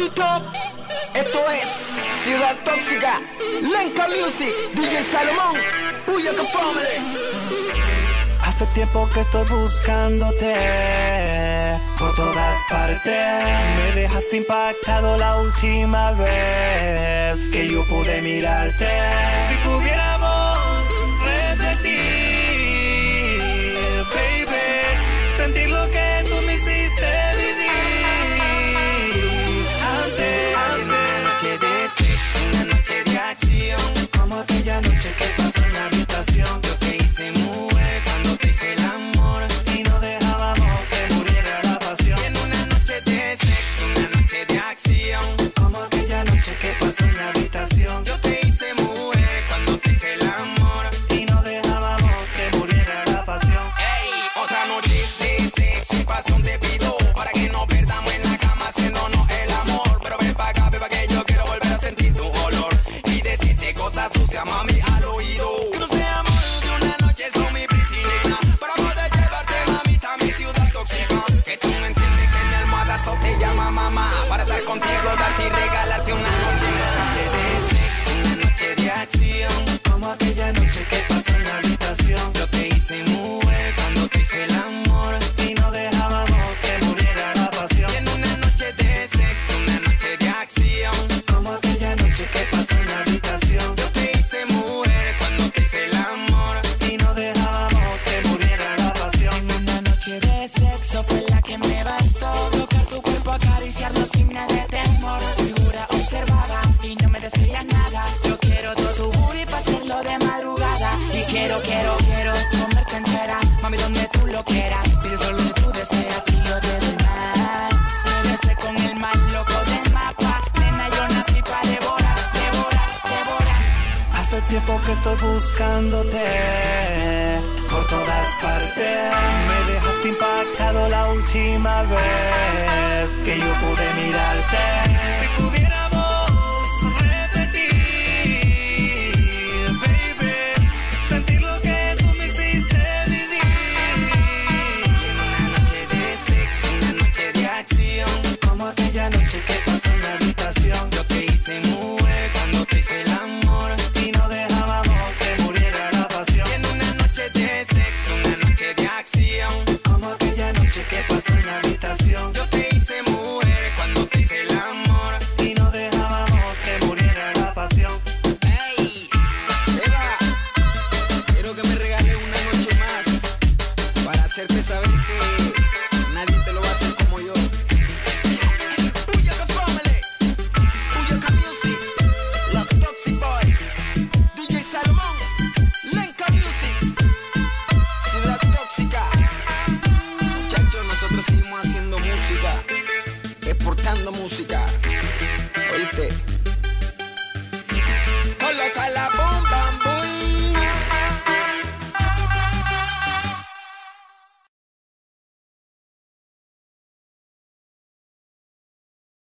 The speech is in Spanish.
Top. Esto es Ciudad Tóxica, Lenka Music, DJ Salomón, Buyaka Family. Hace tiempo que estoy buscándote por todas partes. Me dejaste impactado la última vez que yo pude mirarte. Si pudiéramos repetir, baby, sentir lo que tú me hiciste vivir antes. Una noche de sexo, una noche de acción, Como aquella noche que pasó en la habitación. yo te hice mover cuando te hice el amor. Y no dejábamos que muriera la pasión. Y en una noche de sexo, una noche de acción, Como aquella noche que pasó en la habitación. yo te hice mover cuando te hice el amor. Y no dejábamos que muriera la pasión. Ey, otra noche de sexo y pasión te pido, para que no perdamos en la cama haciéndonos el amor. Pero ven pa' acá, que yo quiero volver a sentir tu olor y decirte cosas sucias, mami, al oído. Que no sea amor de una noche, son mi pretty nena, para poder llevarte, mamita, a mi ciudad tóxica. Que tú no entiendes que mi almohada so te llama mamá, para estar contigo, darte y regalarte una noche de sexo, una noche de acción, Como aquella noche que pasó en la habitación. yo te hice mover cuando te hice el amor. Y no dejábamos que muriera la pasión. Y en una noche de sexo, una noche de acción, Como aquella noche que pasó en la habitación. yo te hice mujer cuando te hice el amor. Y no dejábamos que muriera la pasión. Una noche de sexo fue la que me bastó. Tocar tu cuerpo, acariciarlo sin nada de temor. Figura observada y no me decías nada. Yo quiero todo tu booty para hacerlo de madrugada. Y quiero comerte entera, mami, donde tú lo quieras. Pide solo lo que tú deseas y yo te doy más. Quédese con el más loco del mapa. Nena, yo nací para devorar. Hace tiempo que estoy buscándote por todas partes. Me dejaste impactado la última vez que yo pude mirarte. Si pudiéramos repetir, baby, sentir lo que tú me hiciste vivir. Y en una noche de sexo, una noche de acción, Como aquella noche que pasó en la habitación. yo te hice mujer cuando te hice el amor. Y no dejábamos que muriera la pasión. Y en una noche de sexo, una noche de acción, Como aquella noche que pasó en la habitación. yo te hice mujer cuando te hice el amor. Y no dejábamos que muriera la pasión. Ey, Eva, quiero que me regales una noche más para hacerte saber que nadie te lo va a hacer como yo. Buyaka Family, Buyaka Music, Los Toxic Boy, DJ Salomón, Lenka Music, Ciudad Tóxica. muchachos, nosotros seguimos haciendo música, exportando música. ¿Oíste? Coloca la bomba.